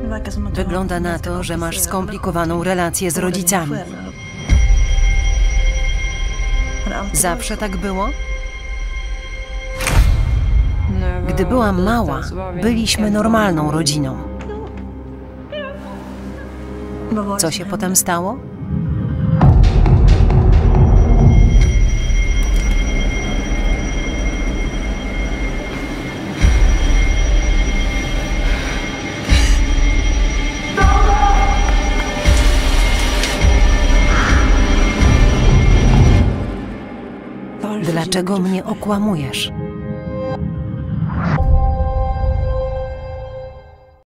Wygląda na to, że masz skomplikowaną relację z rodzicami. Zawsze tak było? Gdy byłam mała, byliśmy normalną rodziną. Co się potem stało? Dlaczego mnie okłamujesz?